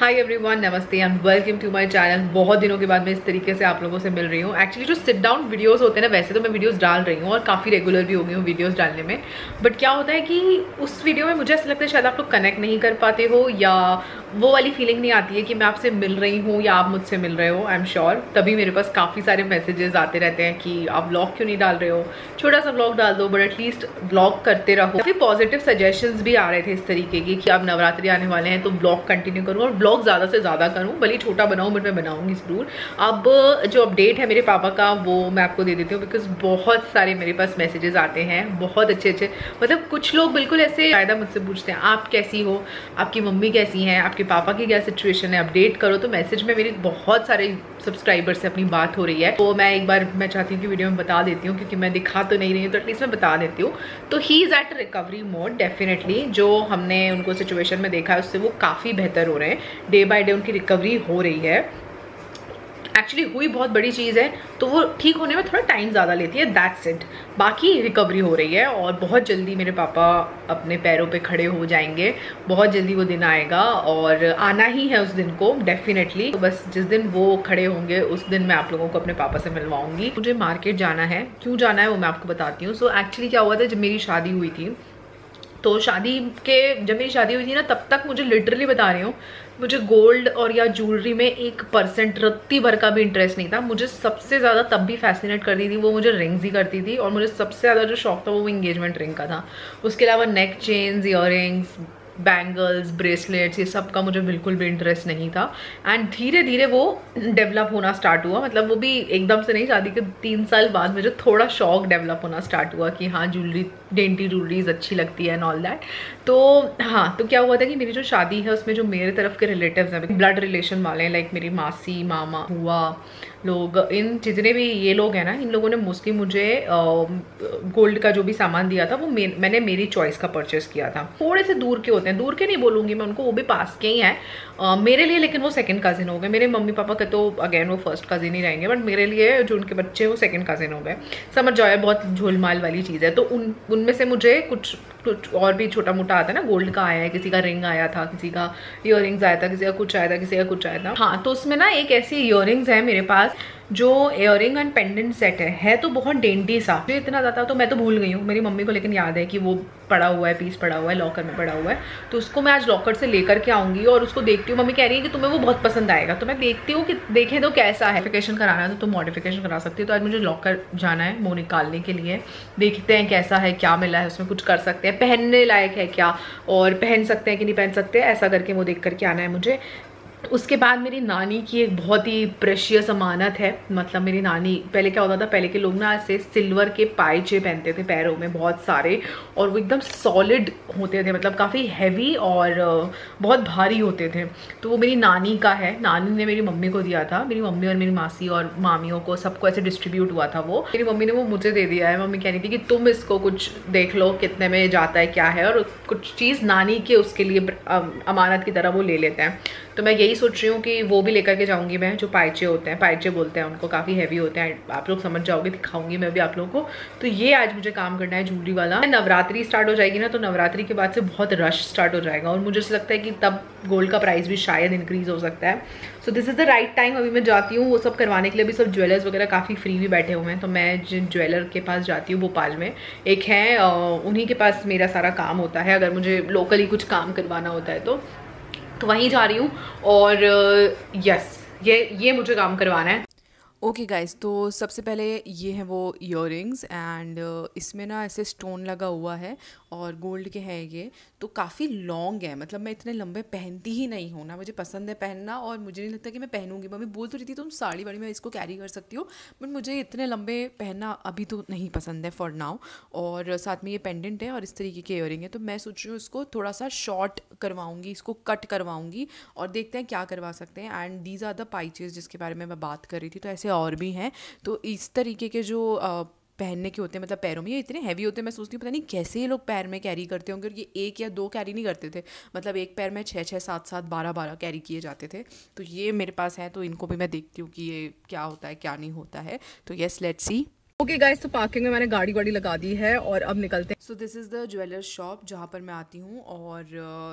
हाय everyone, नमस्ते and welcome to my channel. बहुत दिनों के बाद मैं इस तरीके से आप लोगों से मिल रही हूँ। एक्चुअली जो सिट डाउन वीडियोस होते हैं ना, वैसे तो मैं वीडियोस डाल रही हूँ और काफ़ी रेगुलर भी हो गई हूँ वीडियोस डालने में। बट क्या होता है कि उस वीडियो में मुझे ऐसा लगता है शायद आप लोग कनेक्ट नहीं कर पाते हो, या वो वाली फीलिंग नहीं आती है कि मैं आपसे मिल रही हूँ या आप मुझसे मिल रहे हो। आई एम श्योर तभी मेरे पास काफ़ी सारे मैसेजेस आते रहते हैं कि आप व्लॉग क्यों नहीं डाल रहे हो, छोटा सा व्लॉग डाल दो बट एटलीस्ट व्लॉग करते रहो। काफ़ी पॉजिटिव सजेशंस भी आ रहे थे इस तरीके की कि अब नवरात्रि आने वाले हैं तो व्लॉग कंटिन्यू करूँ और व्लॉग ज़्यादा से ज़्यादा करूँ, भले छोटा बनाऊँ बट मैं बनाऊँगी ज़रूर। अब जो अपडेट है मेरे पापा का वो मैं आपको दे देती हूँ, बिकॉज बहुत सारे मेरे पास मैसेजेस आते हैं, बहुत अच्छे अच्छे। मतलब कुछ लोग बिल्कुल ऐसे कायदा मुझसे पूछते हैं आप कैसी हो, आपकी मम्मी कैसी हैं, आपके पापा की क्या सिचुएशन है, अपडेट करो। तो मैसेज में मेरी बहुत सारे सब्सक्राइबर से अपनी बात हो रही है, तो मैं एक बार मैं चाहती हूँ कि वीडियो में बता देती हूँ, क्योंकि मैं दिखा तो नहीं रही हूँ तो एटलीस्ट मैं बता देती हूँ। तो he is at recovery mode definitely. जो हमने उनको सिचुएशन में देखा है उससे वो काफ़ी बेहतर हो रहे हैं, डे बाय डे उनकी रिकवरी हो रही है। एक्चुअली हुई बहुत बड़ी चीज़ है तो वो ठीक होने में थोड़ा टाइम ज़्यादा लेती है, दैट्स इट। बाकी रिकवरी हो रही है और बहुत जल्दी मेरे पापा अपने पैरों पे खड़े हो जाएंगे। बहुत जल्दी वो दिन आएगा और आना ही है उस दिन को डेफिनेटली। तो बस जिस दिन वो खड़े होंगे उस दिन मैं आप लोगों को अपने पापा से मिलवाऊंगी। मुझे मार्केट जाना है, क्यों जाना है वो मैं आपको बताती हूँ। सो एक्चुअली क्या हुआ था, जब मेरी शादी हुई थी तो जब मेरी शादी हुई थी ना, तब तक मुझे लिटरली बता रही हूँ, मुझे गोल्ड और या ज्वेलरी में 1% रत्ती भर का भी इंटरेस्ट नहीं था। मुझे सबसे ज़्यादा तब भी फैसिनेट करती थी वो मुझे रिंग्स ही करती थी, और मुझे सबसे ज़्यादा जो शौक था वो इंगेजमेंट रिंग का था। उसके अलावा neck chains, earrings, bangles, bracelets, ये सब का मुझे बिल्कुल भी इंटरेस्ट नहीं था। एंड धीरे धीरे वो डेवलप होना स्टार्ट हुआ। मतलब वो भी एकदम से नहीं, शादी के 3 साल बाद मुझे थोड़ा शौक डेवलप होना स्टार्ट हुआ कि हाँ ज्वेलरी, डेंटी ज्वेलरीज अच्छी लगती है एंड ऑल दैट। तो हाँ, तो क्या हुआ था कि मेरी जो शादी है उसमें जो मेरे तरफ के रिलेटिव्स हैं, ब्लड रिलेशन वाले हैं, लाइक मेरी मासी, मामा, हुआ लोग, इन जितने भी ये लोग हैं ना, इन लोगों ने मोस्टली मुझे गोल्ड का जो भी सामान दिया था वो मैंने मेरी चॉइस का परचेस किया था। थोड़े से दूर के होते हैं, दूर के नहीं बोलूँगी मैं उनको, वो भी पास के ही हैं मेरे लिए, लेकिन वो सेकंड कजिन हो गए। मेरे मम्मी पापा के तो अगेन वो फर्स्ट कजिन ही रहेंगे, बट मेरे लिए जो उनके बच्चे वो सेकंड कजिन हो गए। समझ जाओ, बहुत झोलमाल वाली चीज़ है। तो उनमें से मुझे कुछ और भी छोटा मोटा आता है ना, गोल्ड का आया है, किसी का रिंग आया था, किसी का ईयररिंग्स आया था, किसी का कुछ आया था, किसी का कुछ आया था। हाँ, तो उसमें ना एक ऐसी ईयररिंग्स है मेरे पास जो इयररिंग एंड पेंडेंट सेट है तो बहुत डेंटी सा, जो इतना ज़्यादा तो मैं तो भूल गई हूँ मेरी मम्मी को, लेकिन याद है कि वो पड़ा हुआ है, पीस पड़ा हुआ है, लॉकर में पड़ा हुआ है। तो उसको मैं आज लॉकर से लेकर के आऊँगी और उसको देखती हूँ। मम्मी कह रही है कि तुम्हें वो बहुत पसंद आएगा, तो मैं देखती हूँ कि देखें तो कैसा है। मॉडिफिकेशन कराना है तो तुम मॉडिफिकेशन करा सकती हो। तो आज मुझे लॉकर जाना है वो निकालने के लिए, देखते हैं कैसा है, क्या मिला है उसमें, कुछ कर सकते हैं, पहनने लायक है क्या, और पहन सकते हैं कि नहीं पहन सकते, ऐसा करके वो देख करके आना है मुझे। उसके बाद मेरी नानी की एक बहुत ही प्रेशियस अमानत है। मतलब मेरी नानी, पहले क्या होता था, पहले के लोग ना ऐसे सिल्वर के पायचे पहनते थे पैरों में बहुत सारे, और वो एकदम सॉलिड होते थे, मतलब काफ़ी हैवी और बहुत भारी होते थे। तो वो मेरी नानी का है, नानी ने मेरी मम्मी को दिया था। मेरी मम्मी और मेरी मासी और मामियों को सबको ऐसे डिस्ट्रीब्यूट हुआ था वो। मेरी मम्मी ने वो मुझे दे दिया है। मम्मी कह रही थी कि तुम इसको कुछ देख लो कितने में जाता है, क्या है, और कुछ चीज़ नानी के उसके लिए अमानत की तरह वो ले लेते हैं। तो मैं यही सोच रही हूँ कि वो भी लेकर के जाऊँगी मैं। जो पायचे होते हैं, पायचे बोलते हैं उनको, काफ़ी हैवी होते हैं, आप लोग समझ जाओगे, दिखाऊंगी मैं भी आप लोगों को। तो ये आज मुझे काम करना है ज्वेलरी वाला। नवरात्रि स्टार्ट हो जाएगी ना, तो नवरात्रि के बाद से बहुत रश स्टार्ट हो जाएगा, और मुझे ऐसा लगता है कि तब गोल्ड का प्राइस भी शायद इंक्रीज हो सकता है। So this is the right time. अभी मैं जाती हूँ वो सब करवाने के लिए। अभी सब ज्वेलर्स वगैरह काफ़ी फ्री भी बैठे हुए हैं, तो मैं जिन ज्वेलर के पास जाती हूँ भोपाल में एक है, उन्हीं के पास मेरा सारा काम होता है। अगर मुझे लोकली कुछ काम करवाना होता है तो वहीं जा रही हूँ, और यस ये मुझे काम करवाना है। ओके गाइस, तो सबसे पहले ये है वो इयररिंग्स, एंड इसमें ना ऐसे स्टोन लगा हुआ है और गोल्ड के हैं ये, तो काफ़ी लॉन्ग है। मतलब मैं इतने लंबे पहनती ही नहीं हूँ ना, मुझे पसंद है पहनना, और मुझे नहीं लगता कि मैं पहनूंगी। मम्मी बोल तो रही थी तुम साड़ी वाड़ी में इसको कैरी कर सकती हो, बट मुझे इतने लंबे पहनना अभी तो नहीं पसंद है फॉर नाउ। और साथ में ये पेंडेंट है और इस तरीके के इयररिंग है, तो मैं सोच रही हूँ इसको थोड़ा सा शॉर्ट करवाऊंगी, इसको कट करवाऊंगी, और देखते हैं क्या करवा सकते हैं। And these are the pieces जिसके बारे में मैं बात कर रही थी, तो ऐसे और भी हैं। तो इस तरीके के जो पहनने के होते हैं, मतलब पैरों में, ये इतने हैवी होते हैं, मैं सोचती हूँ पता नहीं कैसे ये लोग पैर में कैरी करते होंगे। और ये 1 या 2 कैरी नहीं करते थे, मतलब एक पैर में 6-6, 7-7, 12-12 कैरी किए जाते थे। तो ये मेरे पास है, तो इनको भी मैं देखती हूँ कि ये क्या होता है क्या नहीं होता है। तो yes, let's see. Okay guys, तो पार्किंग में मैंने गाड़ी लगा दी है और अब निकलते हैं। So this is the jeweller shop जहाँ पर मैं आती हूँ, और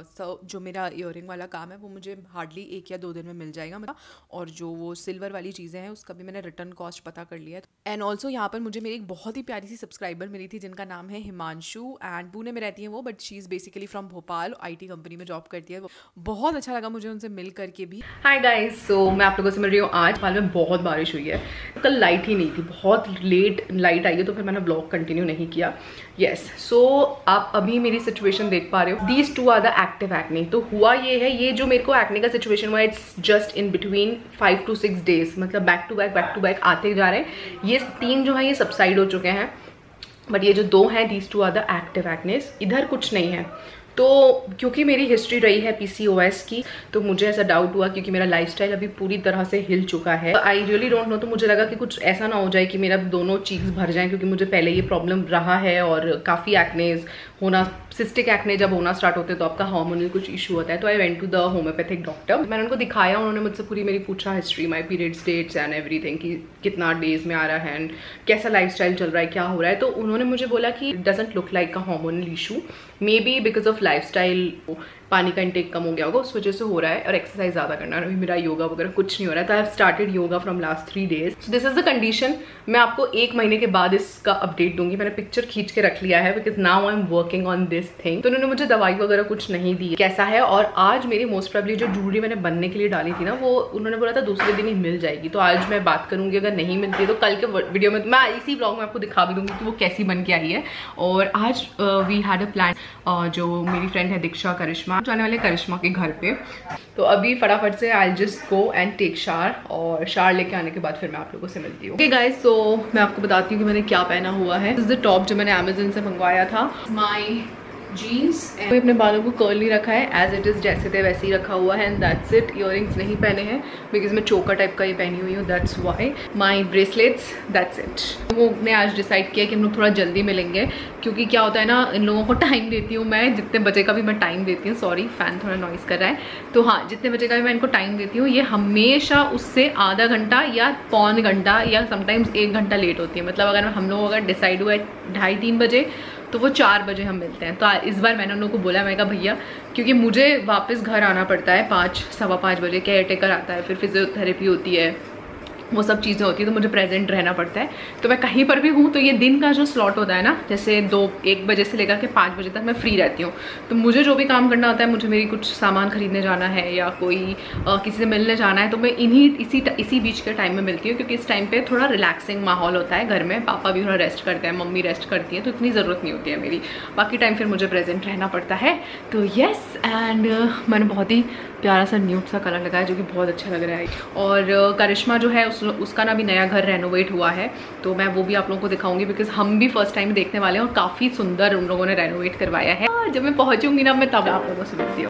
जो मेरा ईयरिंग वाला काम है वो मुझे हार्डली 1 या 2 दिन में मिल जाएगा मतलब। और जो वो सिल्वर वाली चीज़ें हैं उसका भी मैंने रिटर्न कॉस्ट पता कर लिया है। एंड ऑल्सो यहाँ पर मुझे मेरी एक बहुत ही प्यारी सी सब्सक्राइबर मिली थी जिनका नाम है हिमांशु, एंड पुणे में रहती है वो, but she is basically from Bhopal, IT company में जॉब करती है वो। बहुत अच्छा लगा मुझे उनसे मिल करके भी। हाय गाइस, सो मैं आप लोगों से मिल रही हूँ आज। हाल में बहुत बारिश हुई है, कल लाइट ही नहीं थी, बहुत लेट लाइट आई है, तो फिर मैंने ब्लॉग कंटिन्यू नहीं किया। यस, सो आप अभी मेरी सिचुएशन देख पा रहे हो। These 2 are the active acne. तो हुआ ये है, ये जो मेरे को एक्ने का सिचुएशन हुआ, it's just in between 5 to 6 days, मतलब बैक टू बैक आते जा रहे हैं। ये 3 जो है ये सबसाइड हो चुके हैं, बट ये जो 2 हैं, these 2 are the active acnes. इधर कुछ नहीं है। तो क्योंकि मेरी हिस्ट्री रही है PCOS की, तो मुझे ऐसा डाउट हुआ, क्योंकि मेरा लाइफस्टाइल अभी पूरी तरह से हिल चुका है। I really don't know. तो मुझे लगा कि कुछ ऐसा ना हो जाए कि मेरा दोनों चीक्स भर जाएं, क्योंकि मुझे पहले ये प्रॉब्लम रहा है और काफ़ी एक्नेज होना, सिस्टिक एक्ने जब होना स्टार्ट होते हैं तो आपका हार्मोनल कुछ इशू होता है। तो I went to the homeopathic doctor. मैंने उनको दिखाया, उन्होंने मुझसे पूरी मेरी पूछा history, my periods dates and everything, कि कितना डेज में आ रहा है एंड कैसा लाइफस्टाइल चल रहा है, क्या हो रहा है। तो उन्होंने मुझे बोला कि it doesn't look like a hormonal issue, maybe because of lifestyle, पानी का इंटेक कम हो गया होगा, उस वजह से हो रहा है, और एक्सरसाइज ज़्यादा करना है। अभी मेरा योगा वगैरह कुछ नहीं हो रहा है। तो I have started yoga from last 3 days। So this is the condition. मैं आपको 1 महीने के बाद इसका अपडेट दूंगी। मैंने पिक्चर खींच के रख लिया है, because now I am working on this thing. तो उन्होंने मुझे दवाई वगैरह कुछ नहीं दी कैसा है। और आज मेरी मोस्ट प्रोबेबली जो ज्वेलरी मैंने बनने के लिए डाली थी ना, वो उन्होंने बोला था दूसरे दिन ही मिल जाएगी। तो आज मैं बात करूंगी, अगर नहीं मिलती है तो कल के वीडियो में मैं इसी ब्लॉग में आपको दिखा भी दूंगी कि वो कैसी बन के आई है। और आज वी हैड अ प्लान, जो मेरी फ्रेंड है दीक्षा करिश्मा, जाने वाले करिश्मा के घर पे। तो अभी फटाफट से I just go and take shower, और शावर लेके आने के बाद फिर मैं आप लोगों से मिलती हूँ। ओके गाइस, सो मैं आपको बताती हूँ कि मैंने क्या पहना हुआ है। दिस इज द टॉप जो मैंने अमेजन से मंगवाया था, माई जीन्स। कोई अपने बालों को कर्ल नहीं रखा है, एज इट इज जैसे थे वैसे ही रखा हुआ है, एंड दैट्स इट। इयररिंग्स नहीं पहने हैं बिकॉज मैं चोकर टाइप का ही पहनी हुई हूँ, that's why. My bracelets, that's it. वो ने आज डिसाइड किया कि हम लोग थोड़ा जल्दी मिलेंगे, क्योंकि क्या होता है ना, इन लोगों को टाइम देती हूँ मैं, जितने बजे का भी मैं टाइम देती हूँ। सॉरी, फैन थोड़ा नॉइस कर रहा है। तो हाँ, जितने बजे का भी मैं इनको टाइम देती हूँ, ये हमेशा उससे आधा घंटा या पौन घंटा या समटाइम्स 1 घंटा लेट होती है। मतलब अगर हम लोग अगर डिसाइड हुआ 2:30-3 बजे, तो वो 4 बजे हम मिलते हैं। तो इस बार मैंने उन लोगों को बोला, मैं कहा भैया, क्योंकि मुझे वापस घर आना पड़ता है 5, 5:15 बजे, केयर टेकर आता है, फिर फिजियोथेरेपी होती है, वो सब चीज़ें होती है, तो मुझे प्रेजेंट रहना पड़ता है। तो मैं कहीं पर भी हूँ तो ये दिन का जो स्लॉट होता है ना, जैसे 1 बजे से लेकर के 5 बजे तक मैं फ्री रहती हूँ। तो मुझे जो भी काम करना होता है, मुझे मेरी कुछ सामान खरीदने जाना है या कोई किसी से मिलने जाना है, तो मैं इसी बीच के टाइम में मिलती हूँ, क्योंकि इस टाइम पे थोड़ा रिलैक्सिंग माहौल होता है घर में। पापा भी थोड़ा रेस्ट करते हैं, मम्मी रेस्ट करती है, तो इतनी ज़रूरत नहीं होती है मेरी। बाकी टाइम फिर मुझे प्रेजेंट रहना पड़ता है। तो येस, एंड मैंने बहुत ही प्यारा सा न्यूड सा कलर लगाया, जो कि बहुत अच्छा लग रहा है। और करिश्मा जो है उसका ना भी नया घर रेनोवेट हुआ है, तो मैं वो भी आप लोगों को दिखाऊंगी, बिकॉज हम भी फर्स्ट टाइम देखने वाले हैं, और काफ़ी सुंदर उन लोगों ने रेनोवेट करवाया है। जब मैं पहुंचूंगी ना, मैं तब आप लोगों से मिलती हूँ।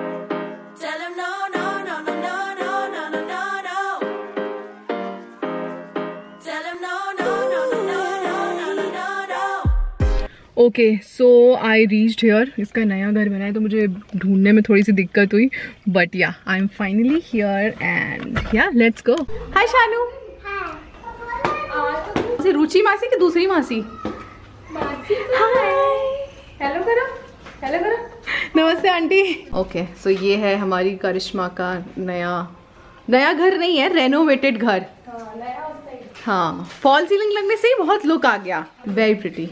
Okay, so I reached here. इसका नया घर बना है, तो मुझे ढूंढने में थोड़ी सी दिक्कत हुई, but yeah I am finally here, and yeah let's go. Hi Shanu. Hi. Ruchi मासी की दूसरी मासी? हाय, हेलो करो, हेलो करो। नमस्ते आंटी। ओके, सो ये है हमारी करिश्मा का नया घर नहीं है, रेनोवेटेड घर। हाँ, फॉल सीलिंग लगने से ही बहुत लुक आ गया, very pretty.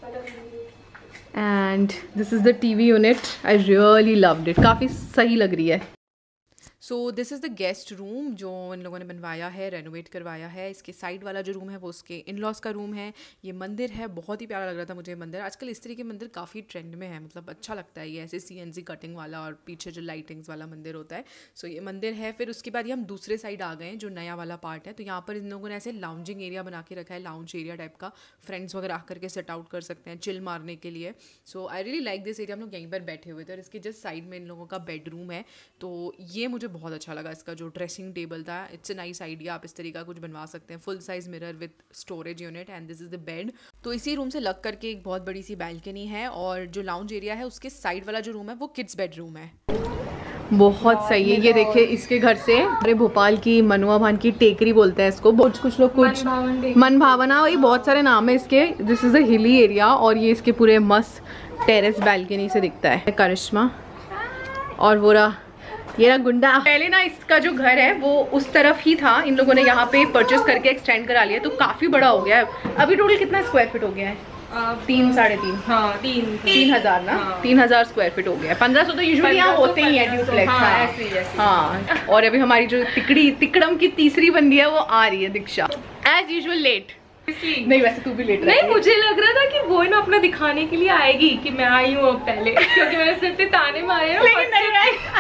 And this is the TV unit, I really loved it, काफ़ी सही लग रही है। So this is the guest room जो इन लोगों ने बनवाया है, रेनोवेट करवाया है। इसके साइड वाला जो रूम है वो उसके इन लॉज का रूम है। ये मंदिर है, बहुत ही प्यारा लग रहा था मुझे मंदिर। आजकल इस तरह के मंदिर काफ़ी ट्रेंड में है, मतलब अच्छा लगता है ये ऐसे CNC कटिंग वाला, और पीछे जो लाइटिंग्स वाला मंदिर होता है। सो ये मंदिर है। फिर उसके बाद ये हम दूसरे साइड आ गए हैं, जो नया वाला पार्ट है। तो यहाँ पर इन लोगों ने ऐसे लाउंजिंग एरिया बना के रखा है, लाउंज एरिया टाइप का। फ्रेंड्स वगैरह आकर के सेट आउट कर सकते हैं, चिल मारने के लिए। So I really like this area. हम लोग यहीं पर बैठे हुए थे, और इसके जस्ट साइड में इन लोगों का बेडरूम है। तो ये मुझे बहुत अच्छा लगा। इसका जो ड्रेसिंग टेबल था, इट्स अ नाइस आइडिया। आप इस तरीका कुछ बनवा सकते हैं, full size mirror with storage unit, and this is the bed. तो इसी रूम से लग करके एक बहुत बड़ी सी बैल्कनी है, और जो लाउंज एरिया है उसके साइड वाला जो रूम है वो किड्स बेडरूम है। बहुत सही है। ये देखिए इसके घर से अरे भोपाल की मनुआ भान की टेकरी बोलते हैं इसको, कुछ लोग कुछ मन भावना, ये बहुत सारे नाम है इसके। This is a hilly area और ये इसके पूरे मस्त टेरेस बैल्कनी से दिखता है। करिश्मा और वो रहा ये रहा गुंडा। पहले ना इसका जो घर है वो उस तरफ ही था, इन लोगों ने यहाँ पे परचेस करके एक्सटेंड करा लिया, तो काफी बड़ा हो गया है। अभी टोटल कितना स्क्वायर फीट हो गया है? 3 साढ़े 3, हाँ 3,000 ना, 3,000 स्क्वायर फीट हो गया है। 1500 तो यूजुअली यहाँ होते ही है ड्यूप्लेक्स। हाँ, और अभी हमारी जो तिकड़म की तीसरी बंदी है वो आ रही है, दीक्षा एज यूजुअल लेट। नहीं वैसे तू भी लेट नहीं, मुझे लग रहा था कि वो ना अपना दिखाने के लिए आएगी कि मैं आई हूँ अब पहले, क्योंकि मैंने सिर्फ ताने मारे हैं। लेकिन नहीं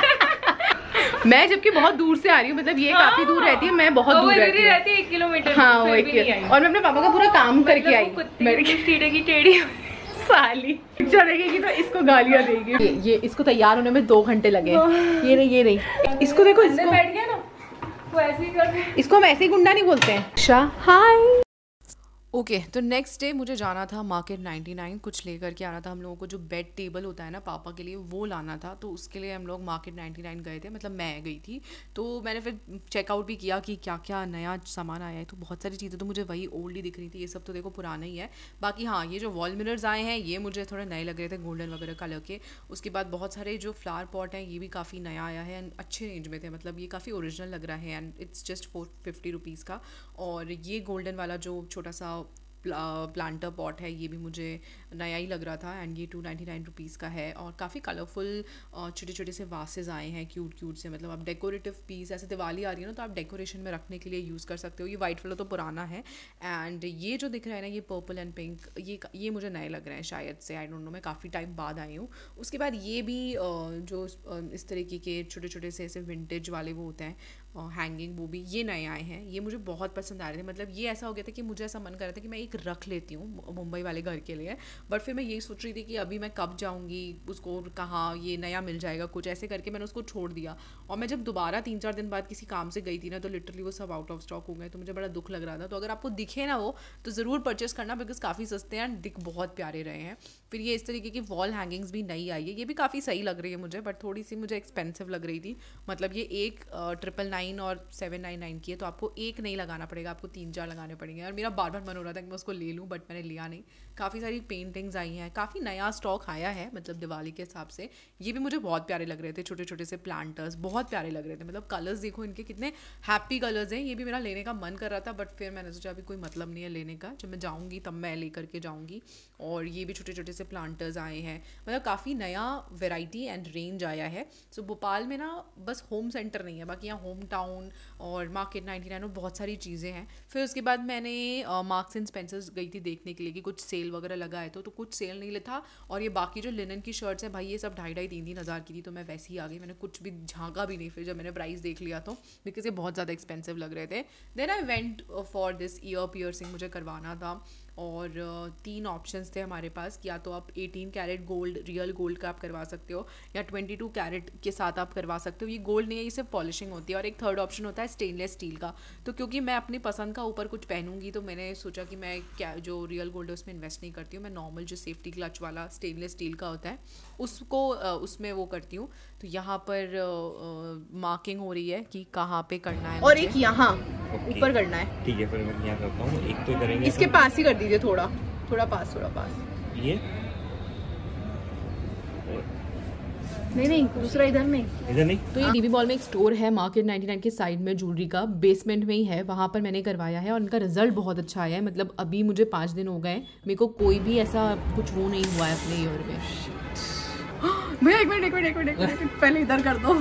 आई। मैं जबकि बहुत दूर से आ रही हूँ, मतलब ये काफी दूर रहती है, मैं बहुत दूर रहती है 1 किलोमीटर। हाँ वो 1 किलोमीटर, और मैं अपने पापा का पूरा काम करके आई। टेढ़े की टेढ़ी साली चलेगी तो इसको गालियाँ देगी। ये इसको तैयार होने में 2 घंटे लगे। ये नहीं इसको देखो, इसको बैठ गया ना वो ऐसे ही कर, इसको हम ऐसे ही गुंडा नहीं बोलते हैं। हाय ओके तो नेक्स्ट डे मुझे जाना था मार्केट 99, कुछ लेकर के आना था हम लोगों को। जो बेड टेबल होता है ना पापा के लिए, वो लाना था, तो उसके लिए हम लोग मार्केट 99 गए थे, मतलब मैं गई थी। तो मैंने फिर चेकआउट भी किया कि क्या क्या नया सामान आया है, तो बहुत सारी चीज़ें तो मुझे वही ओल्ड ही दिख रही थी, ये सब तो देखो पुराना ही है। बाकी हाँ, ये जो वॉल मिरर्स आए हैं ये मुझे थोड़े नए लग रहे थे, गोल्डन वगैरह कलर के। उसके बाद बहुत सारे जो फ्लावर पॉट हैं ये भी काफ़ी नया आया है एंड अच्छे रेंज में थे, मतलब ये काफ़ी ओरिजिनल लग रहा है एंड इट्स जस्ट 450 रुपीज़ का। और ये गोल्डन वाला जो छोटा सा प्लांटर पॉट है ये भी मुझे नया ही लग रहा था एंड ये 299 रुपीज़ का है। और काफ़ी कलरफुल छोटे छोटे से वासेस आए हैं, क्यूट से, मतलब आप डेकोरेटिव पीस, ऐसे दिवाली आ रही है ना तो आप डेकोरेशन में रखने के लिए यूज़ कर सकते हो। ये वाइट वाला तो पुराना है एंड ये जो दिख रहा है ना, ये पर्पल एंड पिंक, ये मुझे नए लग रहे हैं शायद से, आई डोंट नो, मैं काफ़ी टाइम बाद आई हूँ। उसके बाद ये भी जो इस तरीके के छोटे छोटे से ऐसे विंटेज वाले वो होते हैं हैंगिंग, वो भी ये नए आए हैं, ये मुझे बहुत पसंद आ रहे थे। मतलब ये ऐसा हो गया था कि मुझे ऐसा मन कर रहा था कि मैं एक रख लेती हूँ मुंबई वाले घर के लिए, बट फिर मैं यही सोच रही थी कि अभी मैं कब जाऊँगी उसको, कहाँ ये नया मिल जाएगा, कुछ ऐसे करके मैंने उसको छोड़ दिया। और मैं जब दोबारा 3-4 दिन बाद किसी काम से गई थी ना, तो लिटरली वो सब आउट ऑफ स्टॉक हो गए, तो मुझे बड़ा दुख लग रहा था। तो अगर आपको दिखे ना वो, तो ज़रूर परचेस करना, बिकॉज काफ़ी सस्ते हैं एंड दिख बहुत प्यारे रहे हैं। फिर ये इस तरीके की वॉल हैंगिंग्स भी नई आई है, ये भी काफ़ी सही लग रही है मुझे, बट थोड़ी सी मुझे एक्सपेंसिव लग रही थी। मतलब ये एक 999 और 799 की है, तो आपको एक नहीं लगाना पड़ेगा, आपको 3-4 लगाने पड़ेंगे। और मेरा बार बार मन हो रहा था कि मैं उसको ले लूँ, बट मैंने लिया नहीं। काफ़ी सारी पेंटिंग्स आई हैं, काफ़ी नया स्टॉक आया है, मतलब दिवाली के हिसाब से। ये भी मुझे बहुत प्यारे लग रहे थे, छोटे छोटे से प्लांटर्स बहुत प्यारे लग रहे थे, मतलब कलर्स देखो इनके कितने हैप्पी कलर्स हैं। ये भी मेरा लेने का मन कर रहा था, बट फिर मैंने सोचा अभी कोई मतलब नहीं है लेने का, जब मैं जाऊँगी तब मैं ले करके जाऊँगी। और ये भी छोटे छोटे से प्लांटर्स आए हैं, मतलब काफ़ी नया वेराइटी एंड रेंज आया है। सो भोपाल में ना बस होम सेंटर नहीं है, बाकी यहाँ होम टाउन और मार्केट 99 और बहुत सारी चीज़ें हैं। फिर उसके बाद मैंने मार्क्स एंड स्पेंसर्स गई थी देखने के लिए कि कुछ सेल वगैरह लगा है, तो कुछ सेल नहीं था। और ये बाकी जो लिनन की शर्ट्स हैं भाई, ये सब 2,500-3,000 हज़ार की थी, तो मैं वैसे ही आ गई, मैंने कुछ भी झाँका भी नहीं फिर जब मैंने प्राइस देख लिया तो, बिकॉज ये बहुत ज़्यादा एक्सपेंसिव लग रहे थे। Then I went for this ear piercing, मुझे करवाना था। और 3 ऑप्शंस थे हमारे पास, या तो आप 18 कैरेट गोल्ड, रियल गोल्ड का आप करवा सकते हो, या 22 कैरेट के साथ आप करवा सकते हो। ये गोल्ड नहीं है, ये सिर्फ पॉलिशिंग होती है। और एक थर्ड ऑप्शन होता है स्टेनलेस स्टील का। तो क्योंकि मैं अपनी पसंद का ऊपर कुछ पहनूंगी, तो मैंने सोचा कि मैं क्या जो रियल गोल्ड है उसमें इन्वेस्ट नहीं करती हूँ, मैं नॉर्मल जो सेफ्टी क्लच वाला स्टेनलेस स्टील का होता है उसको उसमें वो करती हूँ। तो यहाँ पर मार्किंग हो रही है कि कहाँ पे करना है, और एक यहाँ ऊपर करना है। ठीक है, फिर मैं यहाँ करता हूँ, एक तो करेंगे इसके पास ही कर दीजिए, थोड़ा पास ये नहीं दूसरा इधर नहीं। तो ये डीबी मॉल में एक स्टोर है मार्केट 99 के साइड में, ज्वेलरी का बेसमेंट में ही है, वहाँ पर मैंने करवाया है और उनका रिजल्ट बहुत अच्छा आया है। मतलब अभी मुझे 5 दिन हो गए, मेरे को कोई भी ऐसा कुछ वो नहीं हुआ है अपने ईयर में। भैया एक मिनट पहले इधर कर दो।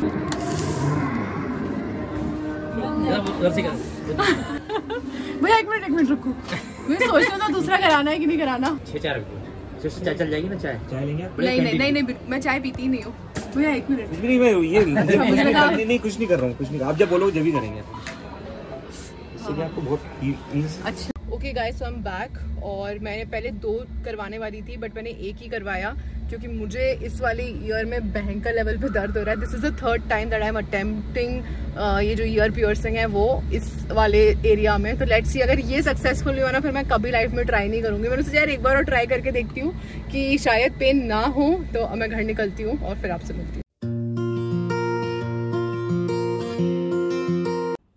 भैया एक मिनट रुको, मैं सोच रहा था दूसरा कराना है कि नहीं कराना। 6-4 चाय चल जाएगी ना? चाय लेंगे? नहीं मैं चाय पीती ही नहीं हूँ। भैया एक मिनट, नहीं मैं ये नहीं कुछ नहीं कर रहा हूँ, आप जब बोलो जब ही करेंगे, इसलिए आपको बहुत अच्छा। Okay guys, I am back. और मैंने पहले 2 करवाने वाली थी, बट मैंने एक ही करवाया क्योंकि मुझे इस वाले ईयर में भयंकर लेवल पे दर्द हो रहा है। This is the 3rd time that I am attempting ये जो ईयर पियर्सिंग है वो इस वाले एरिया में। तो लेट्स सी, अगर ये सक्सेसफुल हुआ ना, फिर मैं कभी लाइफ में ट्राई नहीं करूँगी। मैंने सोचा यार एक बार और ट्राई करके देखती हूँ कि शायद पेन ना हो, तो मैं घर निकलती हूँ और फिर आपसे मिलती हूँ।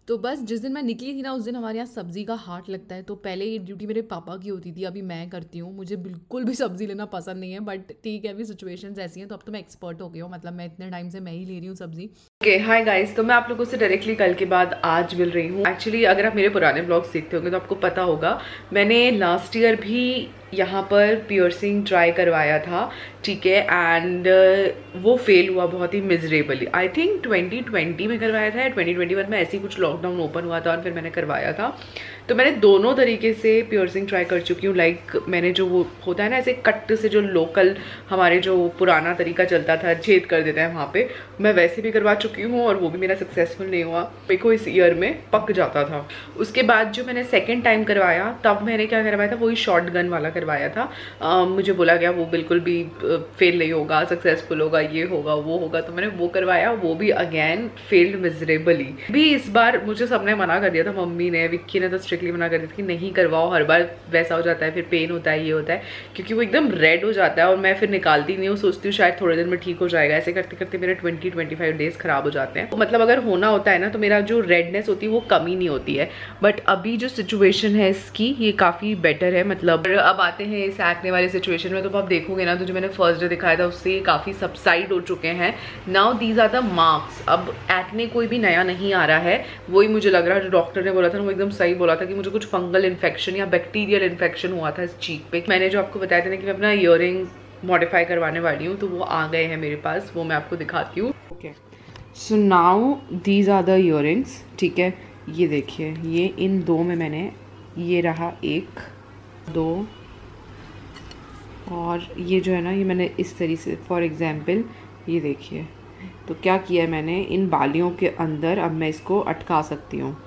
तो बस जिस दिन मैं निकली थी ना उस दिन हमारे यहाँ सब्ज़ी का हाट लगता है, तो पहले ये ड्यूटी मेरे पापा की होती थी, अभी मैं करती हूँ। मुझे बिल्कुल भी सब्ज़ी लेना पसंद नहीं है, बट ठीक है, अभी सिचुएशंस ऐसी हैं तो अब तो मैं एक्सपर्ट हो गई हूँ, मतलब मैं इतने टाइम से मैं ही ले रही हूँ सब्ज़ी। ओके हाय गाइस, तो मैं आप लोगों से डायरेक्टली कल के बाद आज मिल रही हूँ। एक्चुअली अगर आप मेरे पुराने ब्लॉग्स देखते होंगे तो आपको पता होगा मैंने लास्ट ईयर भी यहाँ पर पियर्सिंग ट्राई करवाया था, ठीक है, एंड वो फेल हुआ बहुत ही मिजरेबली। आई थिंक 2020 में करवाया था या 2021 में, ऐसे ही कुछ लॉकडाउन ओपन हुआ था और फिर मैंने करवाया था। तो मैंने दोनों तरीके से पियर्सिंग ट्राई कर चुकी हूँ। लाइक मैंने जो वो होता है ना ऐसे कट से, जो लोकल हमारे जो पुराना तरीका चलता था, छेद कर देते हैं वहाँ पे, मैं वैसे भी करवा चुकी हूँ और वो भी मेरा सक्सेसफुल नहीं हुआ। मेरे को इस ईयर में पक जाता था। उसके बाद जो मैंने सेकेंड टाइम करवाया तब मैंने क्या करवाया था, वही शॉर्ट गन वाला करवाया था। मुझे बोला गया वो बिल्कुल भी फेल नहीं होगा, सक्सेसफुल होगा, ये होगा वो होगा, तो मैंने वो करवाया, वो भी अगेन फेल्ड मिजरेबली। भी इस बार मुझे सबने मना कर दिया था, मम्मी ने, विक्की ने तो स्ट्रिक्टली मना कर दिया था कि नहीं करवाओ, हर बार वैसा हो जाता है, फिर पेन होता है, ये होता है, क्योंकि वो एकदम रेड हो जाता है और मैं फिर निकालती नहीं हूँ, सोचती हूँ शायद थोड़े दिन में ठीक हो जाएगा। ऐसे करते करते मेरे 20-25 डेज खराब हो जाते हैं। मतलब अगर होना होता है ना तो मेरा जो रेडनेस होती है वो कमी नहीं होती है, बट अभी जो सिचुएशन है इसकी ये काफ़ी बेटर है। मतलब अब आते हैं इस एक्ने वाली सिचुएशन में, तो आप देखोगे ना तो जो मैंने फर्स्ट डे दिखाया था उससे काफ़ी सबसाइड हो चुके हैं। Now these are the marks. अब एक्ने कोई भी नया नहीं आ रहा है, वही मुझे लग रहा है जो डॉक्टर ने बोला था वो एकदम सही बोला था कि मुझे कुछ फंगल इन्फेक्शन या बैक्टीरियल इन्फेक्शन हुआ था इस चीक पे। मैंने जो आपको बताया था ना कि मैं अपना ईयरिंग मॉडिफाई करवाने वाली हूँ, तो वो आ गए हैं मेरे पास, वो मैं आपको दिखाती हूँ। Okay, so now these are the earrings, ठीक है, ये देखिए, ये इन दो में मैंने, ये रहा 1 2 और ये जो है ना ये मैंने इस तरीके से, फॉर एग्जांपल ये देखिए, तो क्या किया है मैंने, इन बालियों के अंदर अब मैं इसको अटका सकती हूँ,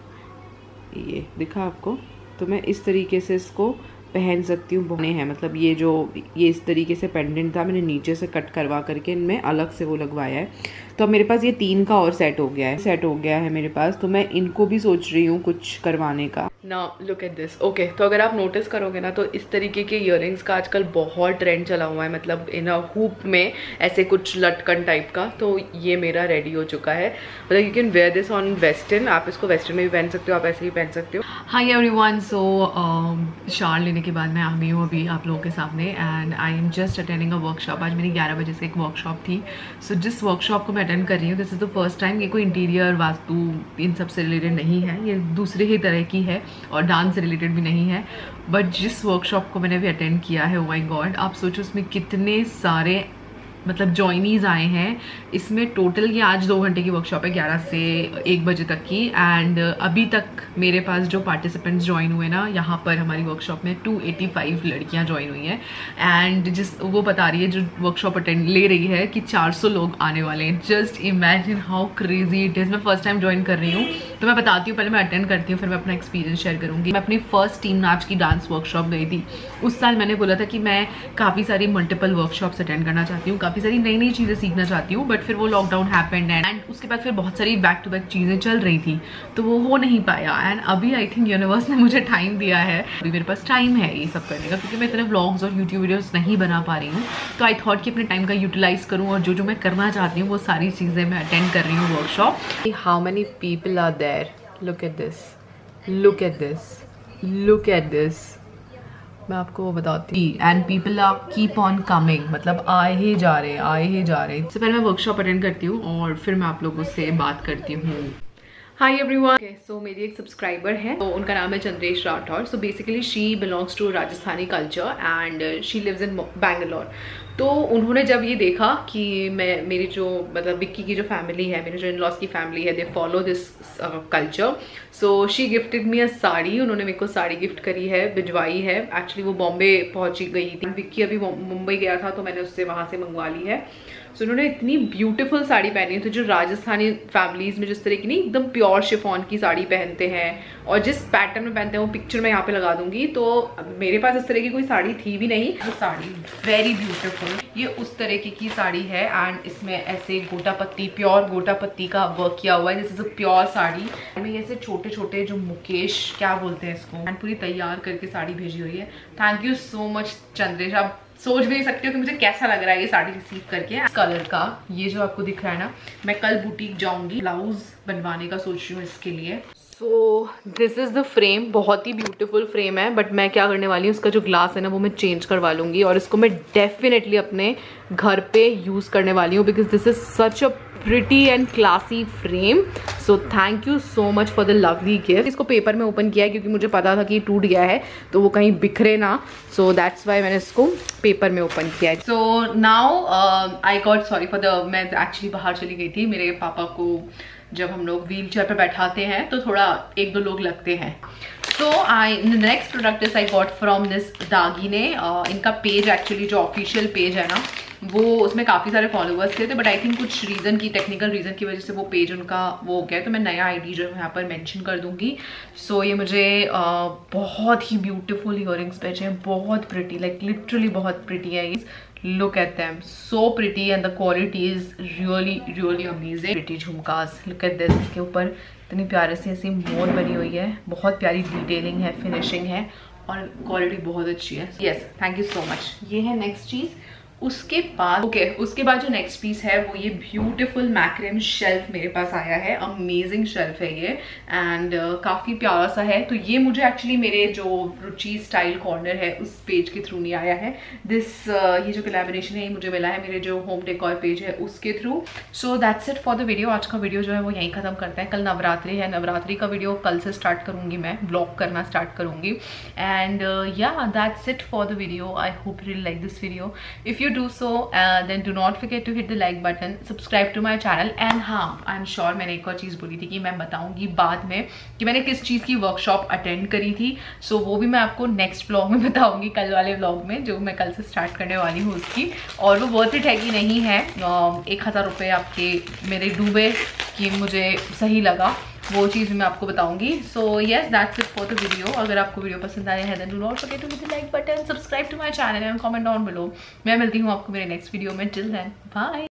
ये दिखा आपको, तो मैं इस तरीके से इसको पहन सकती हूँ। बने हैं, मतलब ये जो ये इस तरीके से पेंडेंट था, मैंने नीचे से कट करवा करके इनमें अलग से वो लगवाया है। तो अब मेरे पास ये 3 का और सेट हो गया है मेरे पास, तो मैं इनको भी सोच रही हूँ कुछ करवाने का। Now look at this. Okay, तो अगर आप नोटिस करोगे ना तो इस तरीके के ईयरिंग्स का आजकल बहुत ट्रेंड चला हुआ है, मतलब इन अ हुप में ऐसे कुछ लटकन टाइप का। तो ये मेरा रेडी हो चुका है, मतलब you can wear this on western, आप इसको वेस्टर्न में भी पहन सकते हो, आप ऐसे भी पहन सकते हो। हाय एवरीवन, सो शाल लेने के बाद मैं आ गई हूँ अभी आप लोगों के सामने, and I am just attending a workshop. आज मेरी 11 बजे से एक वर्कशॉप थी। सो जिस वर्कशॉप को मैं अटेंड कर रही हूँ, this is the first time. ये कोई इंटीरियर, वास्तु, इन सब से रिलेटेड नहीं है, ये दूसरे ही तरह की है और डांस से रिलेटेड भी नहीं है। बट जिस वर्कशॉप को मैंने अभी अटेंड किया है, ओ माय गॉड, आप सोचो उसमें कितने सारे मतलब जॉइनीज आए हैं। इसमें टोटल ये आज 2 घंटे की वर्कशॉप है, 11 से 1 बजे तक की, एंड अभी तक मेरे पास जो पार्टिसिपेंट्स ज्वाइन हुए ना यहाँ पर हमारी वर्कशॉप में, 285 लड़कियाँ ज्वाइन हुई हैं। एंड जिस वो बता रही है जो वर्कशॉप अटेंड ले रही है कि 400 लोग आने वाले हैं। Just imagine how crazy it is. मैं फर्स्ट टाइम ज्वाइन कर रही हूँ, तो मैं बताती हूँ, पहले मैं अटेंड करती हूँ, फिर मैं अपना एक्सपीरियंस शेयर करूँगी। मैं अपनी फर्स्ट टीम नाच की डांस वर्कशॉप गई थी। उस साल मैंने बोला था कि मैं काफ़ी सारी मल्टीपल वर्कशॉप्स अटेंड करना चाहती हूँ, काफ़ी सारी नई नई चीज़ें सीखना चाहती हूँ, बट फिर वो लॉकडाउन हैपेंड एंड उसके बाद फिर बहुत सारी बैक टू बैक चीज़ें चल रही थी, तो वो हो नहीं पाया। एंड अभी आई थिंक यूनिवर्स ने मुझे टाइम दिया है, अभी मेरे पास टाइम है ये सब करने का, क्योंकि मैं इतने व्लॉग्स और यूट्यूब वीडियोस नहीं बना पा रही हूँ। तो आई थॉट कि अपने टाइम का यूटिलाइज करूँ और जो जो मैं करना चाहती हूँ वो सारी चीज़ें मैं अटेंड कर रही हूँ workshop. How many people are there, look at this, look at this, look at this. मैं आपको वो बताती हूँ, and people are keep on coming, मतलब आए ही जा रहे, आए ही जा रहे। इससे पहले मैं वर्कशॉप अटेंड करती हूँ और फिर मैं आप लोगों से बात करती हूँ। हाई एवरीवन, सो मेरी एक सब्सक्राइबर है, तो उनका नाम है Chandresh Rathore. So basically she belongs to Rajasthani culture and she lives in Bangalore. तो उन्होंने जब ये देखा कि मैं, मेरी जो मतलब विक्की की जो फैमिली है, मेरे जो इन लॉज की फैमिली है, they follow this culture, so she gifted me a sari. उन्होंने मेरे को साड़ी गिफ्ट करी है, भिजवाई है। एक्चुअली वो बॉम्बे पहुंची गई थी, विक्की अभी मुंबई गया था, तो मैंने उससे वहाँ से मंगवा ली है। सो उन्होंने इतनी ब्यूटीफुल साड़ी पहनी है। तो जो राजस्थानी फैमिलीज में जिस तरह की नहीं एकदम प्योर शिफॉन की साड़ी पहनते हैं और जिस पैटर्न में पहनते हैं, वो पिक्चर मैं यहाँ पे लगा दूंगी। तो मेरे पास इस तरह की कोई साड़ी थी भी नहीं। वो साड़ी वेरी ब्यूटीफुल, ये उस तरह की साड़ी है एंड इसमें ऐसे गोटा पत्ती, प्योर गोटा पत्ती का वर्क किया हुआ है। This is a pure sari में ऐसे छोटे छोटे जो मुकेश क्या बोलते हैं इसको, एंड पूरी तैयार करके साड़ी भेजी हुई है। Thank you so much Chandresh. आप सोच भी नहीं सकते हो कि मुझे कैसा लग रहा है ये साड़ी रिसीव करके। इस कलर का ये जो आपको दिख रहा है ना, मैं कल बुटीक जाऊंगी, ब्लाउज बनवाने का सोच रही हूँ इसके लिए। So this is the frame, बहुत ही ब्यूटीफुल फ्रेम है, बट मैं क्या करने वाली हूँ, इसका जो ग्लास है ना वो मैं चेंज करवा लूँगी और इसको मैं डेफिनेटली अपने घर पे यूज़ करने वाली हूँ because this is such a pretty and classy frame. So thank you so much for the lovely gift. इसको पेपर में ओपन किया है क्योंकि मुझे पता था कि टूट गया है तो वो कहीं बिखरे ना, सो दैट्स वाई मैंने इसको पेपर में ओपन किया है. So now I got sorry for the, मैं एक्चुअली बाहर चली गई थी. मेरे पापा को जब हम लोग व्हील चेयर पर बैठाते हैं तो थोड़ा 1-2 लोग लगते हैं. So next product is I got from this Dagine. इनका पेज एक्चुअली जो ऑफिशियल पेज है ना वो, उसमें काफ़ी सारे फॉलोअर्स थे बट आई थिंक कुछ रीज़न की, टेक्निकल रीज़न की वजह से वो पेज उनका वो हो गया है. तो मैं नया आईडी जो है यहाँ पर मेंशन कर दूँगी. सो ये मुझे बहुत ही ब्यूटीफुल ईयरिंग्स बेचे हैं, बहुत प्रिटी, लाइक लिटरली बहुत प्रिटी है. Look at them, so pretty and the quality is really amazing. Pretty jhumkas, look at this. इसके ऊपर इतनी प्यारे से ऐसी मोर बनी हुई है, बहुत प्यारी डिटेलिंग है, फिनिशिंग है और क्वालिटी बहुत अच्छी है. Yes, thank you so much. ये है नेक्स्ट चीज़. उसके बाद उसके बाद जो नेक्स्ट पीस है वो ये ब्यूटीफुल मैक्रेम शेल्फ मेरे पास आया है. अमेजिंग शेल्फ है ये एंड काफ़ी प्यारा सा है. तो ये मुझे एक्चुअली मेरे जो रुचि स्टाइल कॉर्नर है उस पेज के थ्रू नहीं आया है. ये जो कोलैबोरेशन है ये मुझे मिला है मेरे जो होम डेकोर पेज है उसके through. So that's it for the video. आज का वीडियो जो है वो यहीं ख़त्म करते हैं. कल नवरात्रि है, नवरात्रि का वीडियो कल से स्टार्ट करूँगी, मैं ब्लॉग करना स्टार्ट करूँगी. And yeah that's it for the video. I hope you really like this video. If you do so, then do not forget to hit the like button, subscribe to my channel. And हाँ, I'm sure मैंने एक और चीज़ बोली थी कि मैं बताऊंगी बाद में कि मैंने किस चीज़ की वर्कशॉप अटेंड करी थी. सो वो भी मैं आपको नेक्स्ट व्लॉग में बताऊंगी, कल वाले व्लॉग में जो मैं कल से स्टार्ट करने वाली हूँ उसकी. और वो वर्थ इट है कि नहीं है. 1000 रुपये आपके मेरे डूबे कि मुझे सही लगा, वो चीज़ मैं आपको बताऊंगी. So yes, that's it for the video. अगर आपको वीडियो पसंद आया है then do not forget to hit the like button, subscribe to my channel and comment down below. मैं मिलती हूँ आपको मेरे नेक्स्ट वीडियो में. Till then bye.